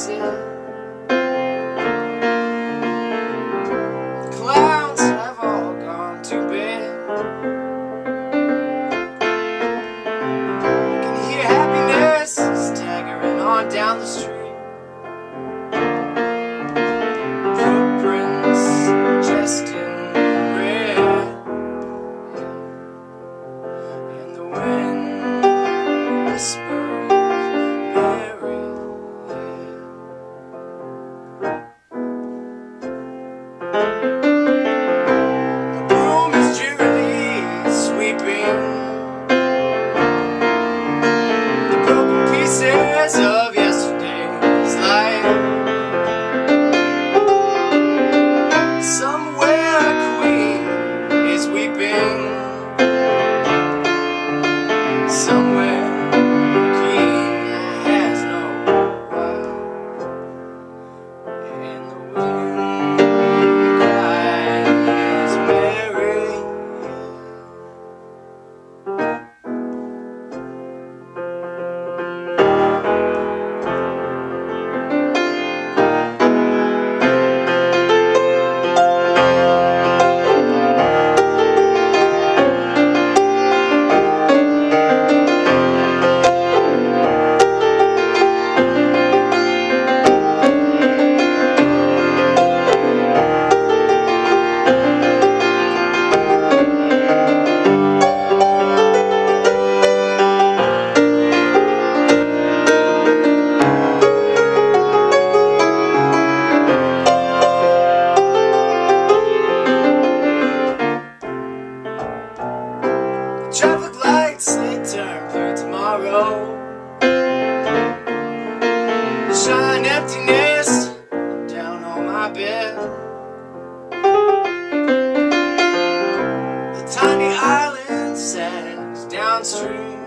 said. The clowns have all gone to bed. You can hear happiness staggering on down the street. Footprints just in red, and the wind whispers Mary. The broom is cheerily sweeping the broken pieces of yesterday's life. Somewhere a queen is weeping. Somewhere a queen has no wife, and the wind cries Mary. Traffic lights, they turn blue tomorrow. Shine emptiness down on my bed. The tiny island sags downstream.